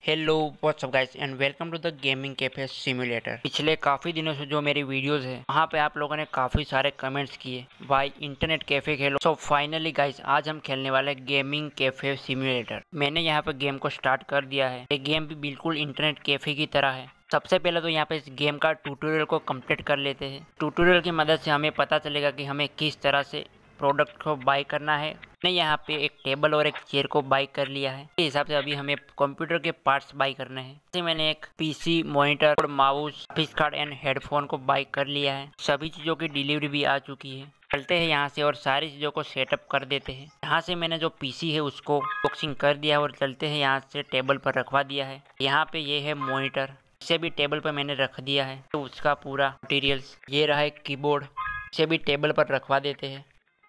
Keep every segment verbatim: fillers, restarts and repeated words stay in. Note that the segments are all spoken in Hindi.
Hello what's up guys and welcome to the gaming cafe simulator. पिछले काफ़ी दिनों से जो मेरी वीडियोस है वहाँ पे आप लोगों ने काफ़ी सारे कमेंट्स किए भाई इंटरनेट कैफे खेलो। सो फाइनली गाइस आज हम खेलने वाले गेमिंग कैफे सिमुलेटर। मैंने यहाँ पे गेम को स्टार्ट कर दिया है। ये गेम भी बिल्कुल इंटरनेट कैफे की तरह है। सबसे पहले तो यहाँ पे इस गेम का ट्यूटोरियल को कंप्लीट कर लेते हैं। ट्यूटोरियल की मदद से हमें पता चलेगा कि हमें किस तरह से प्रोडक्ट को बाय करना है। मैंने यहाँ पे एक टेबल और एक चेयर को बाय कर लिया है। इस हिसाब से अभी हमें कंप्यूटर के पार्ट्स बाय करने हैं। जैसे मैंने एक पीसी, मॉनिटर और mouse, graphics card and headphone को बाय कर लिया है। सभी चीज़ों की डिलीवरी भी आ चुकी है। चलते हैं यहाँ से और सारी चीज़ों को सेटअप कर देते हैं। यहाँ से मैंने जो पीसी है उसको बॉक्सिंग कर दिया और चलते हैं यहाँ से टेबल पर रखवा दिया है। यहाँ पे ये है मॉनिटर, इसे भी टेबल पर मैंने रख दिया है। तो उसका पूरा मटीरियल्स ये रहा है। कीबोर्ड, इसे भी टेबल पर रखवा देते हैं।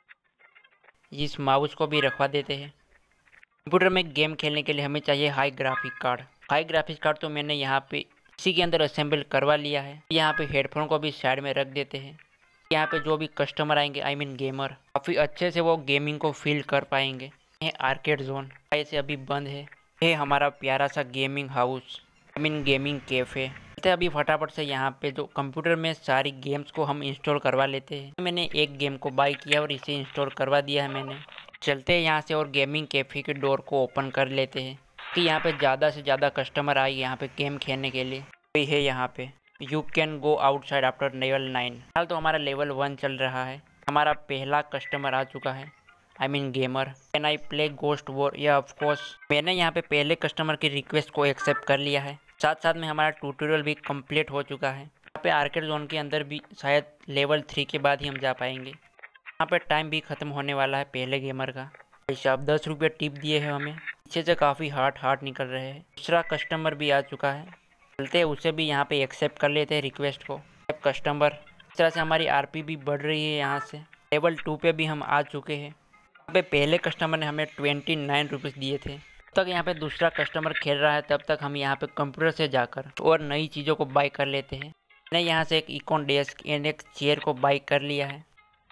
इस माउस को भी रखवा देते हैं। कंप्यूटर में गेम खेलने के लिए हमें चाहिए high graphic card. High graphic card तो मैंने यहाँ पे इसी के अंदर असेंबल करवा लिया है। यहाँ पे हेडफोन को भी साइड में रख देते हैं। यहाँ पे जो भी कस्टमर आएंगे आई मीन गेमर, काफ़ी अच्छे से वो गेमिंग को फील कर पाएंगे। ये आर्केड जोन ऐसे अभी बंद है। ये हमारा प्यारा सा gaming house I mean gaming cafe. अभी फटाफट से यहाँ पे जो कंप्यूटर में सारी गेम्स को हम इंस्टॉल करवा लेते हैं। मैंने एक गेम को बाय किया और इसे इंस्टॉल करवा दिया है मैंने। चलते हैं यहाँ से और गेमिंग कैफे के डोर को ओपन कर लेते हैं कि यहाँ पे ज़्यादा से ज़्यादा कस्टमर आए यहाँ पे गेम खेलने के लिए। वही है यहाँ पे you can go outside after level nine. हाल तो हमारा लेवल वन चल रहा है। हमारा पहला कस्टमर आ चुका है I mean gamer. Can I play ghost war? या ऑफकोर्स मैंने यहाँ पे पहले कस्टमर की रिक्वेस्ट को एक्सेप्ट कर लिया है। साथ साथ में हमारा ट्यूटोरियल भी कंप्लीट हो चुका है। यहाँ पे आर्केड जोन के अंदर भी शायद लेवल थ्री के बाद ही हम जा पाएंगे। यहाँ पे टाइम भी ख़त्म होने वाला है पहले गेमर का। ऐसा अब दस रुपये टिप दिए हैं हमें। पीछे से काफ़ी हार्ट हार्ट निकल रहे हैं। दूसरा कस्टमर भी आ चुका है। चलते हैं उसे भी यहाँ पे एक्सेप्ट कर लेते हैं रिक्वेस्ट को। कस्टमर इस तरह से हमारी आर पी भी बढ़ रही है। यहाँ से लेवल टू पे भी हम आ चुके हैं। यहाँ पे पहले कस्टमर ने हमें ट्वेंटी नाइन रुपीज़ दिए थे। तक यहाँ पे दूसरा कस्टमर खेल रहा है तब तक हम यहाँ पे कंप्यूटर से जाकर और नई चीज़ों को बाय कर लेते हैं। मैंने यहाँ से एक इकॉन डेस्क एंड एक चेयर को बाय कर लिया है।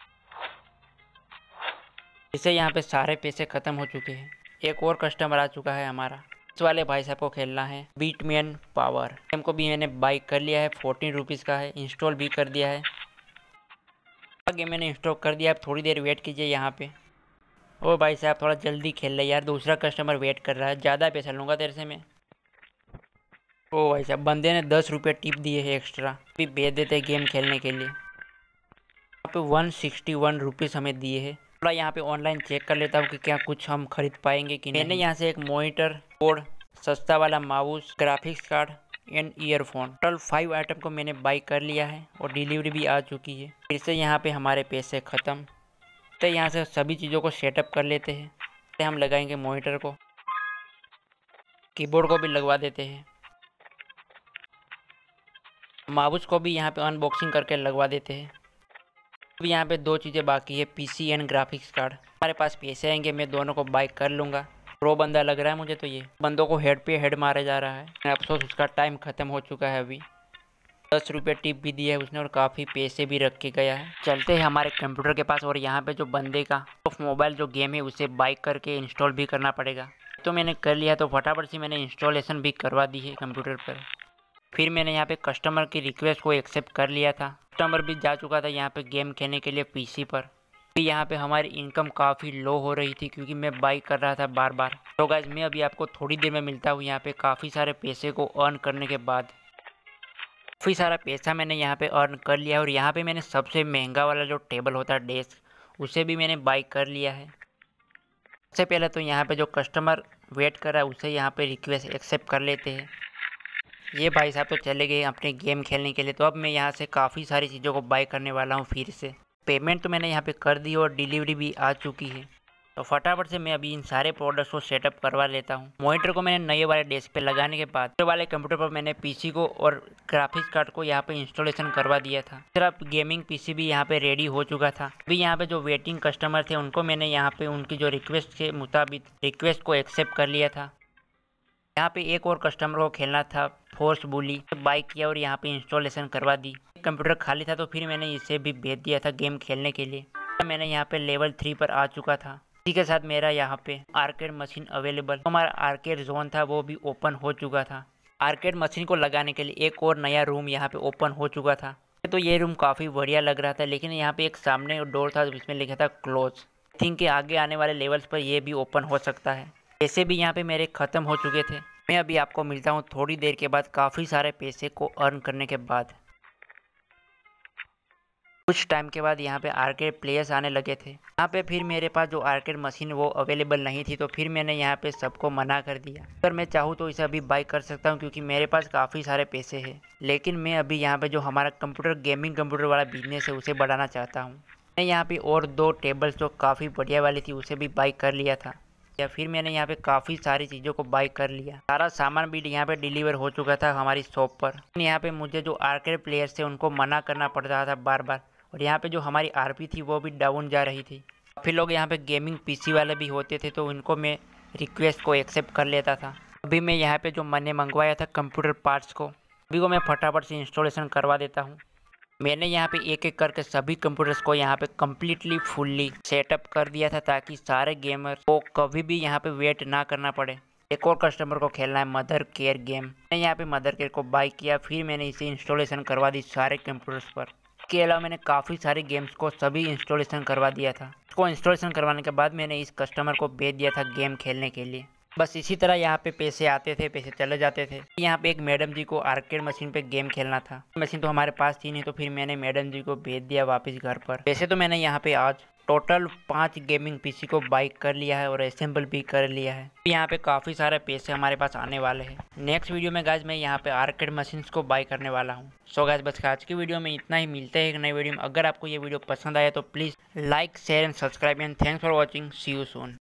इससे यहाँ पे सारे पैसे ख़त्म हो चुके हैं। एक और कस्टमर आ चुका है हमारा। इस वाले भाई साहब को खेलना है बीटमैन पावर। गेम को भी मैंने बाय कर लिया है। फोर्टीन रुपीज़ का है। इंस्टॉल भी कर दिया है। गेम मैंने इंस्टॉल कर दिया। अब थोड़ी देर वेट कीजिए यहाँ पे। ओ भाई साहब थोड़ा जल्दी खेल ले यार, दूसरा कस्टमर वेट कर रहा है। ज़्यादा पैसा लूँगा तेरे से मैं। ओ भाई साहब बंदे ने दस रुपये टिप दिए है एक्स्ट्रा। भी भेज देते हैं गेम खेलने के लिए। यहाँ पे वन सिक्सटी वन रुपीज़ हमें दिए हैं। थोड़ा यहाँ पे ऑनलाइन चेक कर लेता हूँ कि क्या कुछ हम खरीद पाएंगे कि नहीं। मैंने यहाँ से एक मॉनिटर, बोर्ड, सस्ता वाला mouse, graphics card and earphone, total five item को मैंने बाई कर लिया है और डिलीवरी भी आ चुकी है। फिर से यहाँ पे हमारे पैसे ख़त्म। तो यहाँ से सभी चीज़ों को सेटअप कर लेते हैं। हम लगाएंगे मॉनिटर को, कीबोर्ड को भी लगवा देते हैं, माउस को भी यहाँ पे अनबॉक्सिंग करके लगवा देते हैं। अब यहाँ पे दो चीज़ें बाकी है, पीसी एंड ग्राफिक्स कार्ड। हमारे पास पैसे आएंगे मैं दोनों को बाय कर लूँगा। प्रो बंदा लग रहा है मुझे तो। ये बंदों को हेड पे हेड मारे जा रहा है। अफसोस उसका टाइम ख़त्म हो चुका है। अभी दस रुपये टिप भी दिया है उसने और काफ़ी पैसे भी रख के गया है। चलते हैं हमारे कंप्यूटर के पास और यहाँ पे जो बंदे का ऑफ मोबाइल जो गेम है उसे बाय करके इंस्टॉल भी करना पड़ेगा। तो मैंने कर लिया तो फटाफट से मैंने इंस्टॉलेशन भी करवा दी है कंप्यूटर पर। फिर मैंने यहाँ पे कस्टमर की रिक्वेस्ट को एक्सेप्ट कर लिया था। कस्टमर भी जा चुका था यहाँ पे गेम खेलने के लिए पीसी पर। फिर यहाँ पे हमारी इनकम काफ़ी लो हो रही थी क्योंकि मैं बाई कर रहा था बार बार। तो गाइस मैं अभी आपको थोड़ी देर में मिलता हूँ यहाँ पे काफ़ी सारे पैसे को अर्न करने के बाद। काफ़ी सारा पैसा मैंने यहाँ पे अर्न कर लिया है और यहाँ पे मैंने सबसे महंगा वाला जो टेबल होता है डेस्क उसे भी मैंने बाई कर लिया है। सबसे पहले तो यहाँ पे जो कस्टमर वेट कर रहा है उसे यहाँ पे रिक्वेस्ट एक्सेप्ट कर लेते हैं। ये भाई साहब तो चले गए अपने गेम खेलने के लिए। तो अब मैं यहाँ से काफ़ी सारी चीज़ों को बाय करने वाला हूँ फिर से। पेमेंट तो मैंने यहाँ पे कर दी और डिलीवरी भी आ चुकी है। तो फटाफट से मैं अभी इन सारे प्रोडक्ट्स को सेटअप करवा लेता हूँ। मॉनिटर को मैंने नए वाले डेस्क पे लगाने के बाद दूसरे वाले कंप्यूटर पर मैंने पीसी को और ग्राफिक्स कार्ड को यहाँ पे इंस्टॉलेशन करवा दिया था। सिर्फ गेमिंग पीसी भी यहाँ पे रेडी हो चुका था। अभी यहाँ पे जो वेटिंग कस्टमर थे उनको मैंने यहाँ पे उनकी जो रिक्वेस्ट के मुताबिक रिक्वेस्ट को एक्सेप्ट कर लिया था। यहाँ पे एक और कस्टमर को खेलना था फोर्स बुली, बाई किया और यहाँ पे इंस्टॉलेशन करवा दी। कंप्यूटर खाली था तो फिर मैंने इसे भी भेज दिया था गेम खेलने के लिए। मैंने यहाँ पे लेवल थ्री पर आ चुका था। इसी के साथ मेरा यहाँ पे आर्केड मशीन अवेलेबल, हमारा आर्केड जोन था वो भी ओपन हो चुका था। आर्केड मशीन को लगाने के लिए एक और नया रूम यहाँ पे ओपन हो चुका था। तो ये रूम काफ़ी बढ़िया लग रहा था, लेकिन यहाँ पे एक सामने डोर था जिसमें लिखा था क्लोज। थिंक के आगे आने वाले लेवल्स पर ये भी ओपन हो सकता है। पैसे भी यहाँ पे मेरे ख़त्म हो चुके थे। मैं अभी आपको मिलता हूँ थोड़ी देर के बाद, काफ़ी सारे पैसे को अर्न करने के बाद। कुछ टाइम के बाद यहाँ पे आर्केड प्लेयर्स आने लगे थे। यहाँ पे फिर मेरे पास जो आर्केड मशीन वो अवेलेबल नहीं थी, तो फिर मैंने यहाँ पे सबको मना कर दिया। अगर मैं चाहूँ तो इसे अभी बाई कर सकता हूँ क्योंकि मेरे पास काफ़ी सारे पैसे हैं, लेकिन मैं अभी यहाँ पे जो हमारा कंप्यूटर गेमिंग कंप्यूटर वाला बिजनेस है उसे बढ़ाना चाहता हूँ। मैं यहाँ पे और दो टेबल्स जो काफ़ी बढ़िया वाली थी उसे भी बाई कर लिया था, या फिर मैंने यहाँ पे काफ़ी सारी चीज़ों को बाई कर लिया। सारा सामान भी यहाँ पे डिलीवर हो चुका था हमारी शॉप पर। यहाँ पे मुझे जो आर्केड प्लेयर्स थे उनको मना करना पड़ रहा था बार बार, और यहाँ पे जो हमारी आरपी थी वो भी डाउन जा रही थी। फिर लोग यहाँ पे गेमिंग पीसी वाले भी होते थे, तो इनको मैं रिक्वेस्ट को एक्सेप्ट कर लेता था। अभी मैं यहाँ पे जो मैंने मंगवाया था कंप्यूटर पार्ट्स को, अभी को मैं फटाफट से इंस्टॉलेशन करवा देता हूँ। मैंने यहाँ पे एक एक करके सभी कंप्यूटर्स को यहाँ पे कम्प्लीटली फुल्ली सेटअप कर दिया था, ताकि सारे गेमर को कभी भी यहाँ पे वेट ना करना पड़े। एक और कस्टमर को खेलना है मदर केयर गेम। मैंने यहाँ पे मदर केयर को बाई किया, फिर मैंने इसे इंस्टॉलेशन करवा दी सारे कंप्यूटर्स पर। इसके अलावा मैंने काफ़ी सारे गेम्स को सभी इंस्टॉलेशन करवा दिया था। इसको इंस्टॉलेशन करवाने के बाद मैंने इस कस्टमर को भेज दिया था गेम खेलने के लिए। बस इसी तरह यहाँ पे पैसे आते थे, पैसे चले जाते थे। यहाँ पे एक मैडम जी को आर्केड मशीन पे गेम खेलना था। मशीन तो हमारे पास थी नहीं, तो फिर मैंने मैडम जी को भेज दिया वापस घर पर। वैसे तो मैंने यहाँ पे आज टोटल पाँच गेमिंग पीसी को बाई कर लिया है और असेंबल भी कर लिया है। यहाँ पे काफ़ी सारे पैसे हमारे पास आने वाले हैं। नेक्स्ट वीडियो में गाइज मैं यहाँ पे आर्केड मशीन्स को बाई करने वाला हूँ। सो गाइज बस आज की वीडियो में इतना ही। मिलते हैं एक नई वीडियो में। अगर आपको ये वीडियो पसंद आया तो please like share and subscribe and thanks for watching. See you soon.